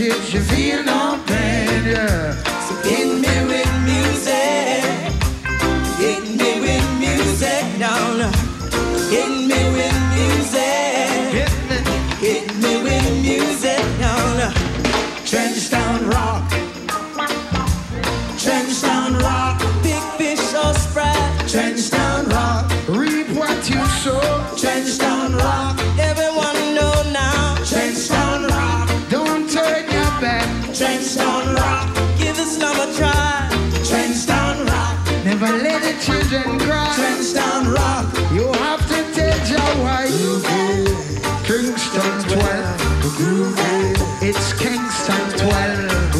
hits, you feel no pain, yeah. So hit me with music. Hit me with music now. Hit me with music. Hit me with music now. Trenchtown rock. Trenchtown rock. Big fish or Sprite. Trenchtown rock. Reap what you sow. Trenchtown rock. Everyone know now. Trenchtown rock. Don't turn your back. Trenchtown rock. Give Islam a try. Trenchtown rock. Never let the children cry. Trenchtown rock. You have to tell your wife. Kingston 12. It's Kingston 12.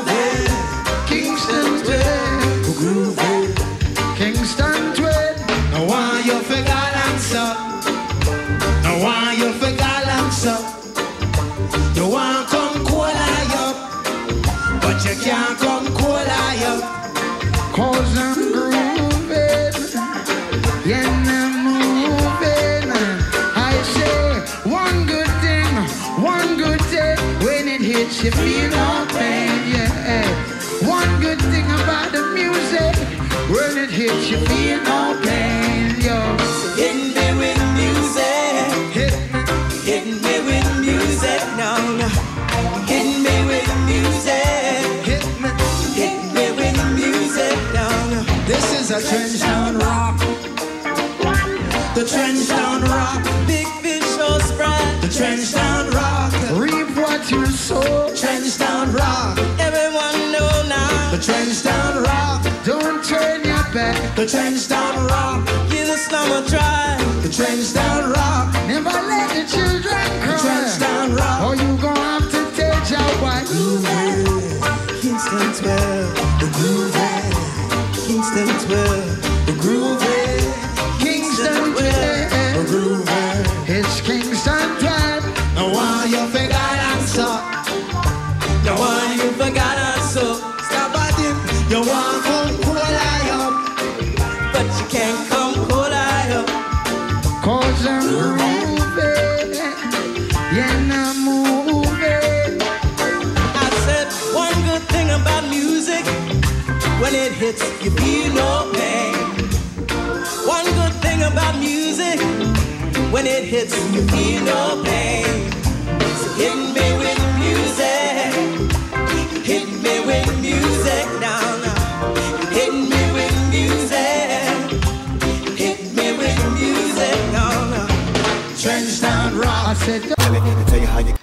Kingston 12. Kingston 12. No one you for balance up. No one you for balance up. You want come cool eye up, but you can't come cool eye up. Cause I'm grooving. Yeah, I'm moving. I say one good thing, one good day. When it hits, you feel no pain, yeah. One good thing about the music. When it hits, you feel no pain, yo. Hit me with music. Hit me with music now. Hit me with music. Hit me with music now. This is a Trenchtown rock. The Trenchtown rock. Big fish or Sprite. The Trenchtown rock. Reap what you sow. Trenchtown rock. Everyone know now. The Trenchtown rock. Don't turn your back. The Trenchtown rock. Give Islam a try. The Trenchtown rock. Never let the children The cry. Trenchtown rock. Or you gon' have to tell your wife. Kingston 12. The groove. Kingston 12. The groove. Kingston 12. The groove. It's Kingston 12. No one you forgot answer. No one you forgot answer. Stop at him. You want come cool eye up, but you can't come cool eye up. Cause I'm grooving. Yeah, I'm moving. I said one good thing about music. When it hits, you feel no pain. One good thing about music. When it hits, you feel no pain. So hit me with music. Hit me with music now. Hit me with music. Hit me with music now. Trenchtown rock. I said, Let me tell you how you